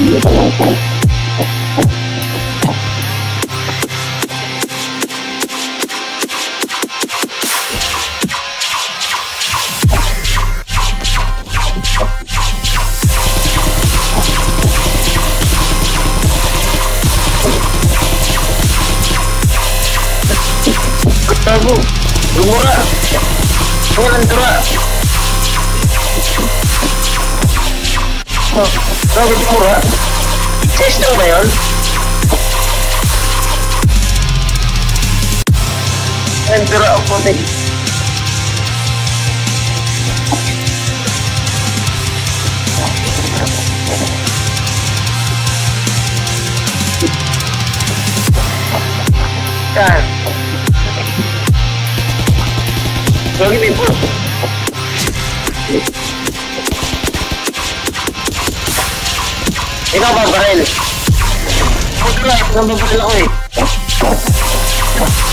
Tago, lumura. Walang tura. Tago, lumura. Sister ba yun? Walang tura ako puti. Yan. Lagi dito. Ikaw ba, Barel? Ako na, ito naman baril ako eh.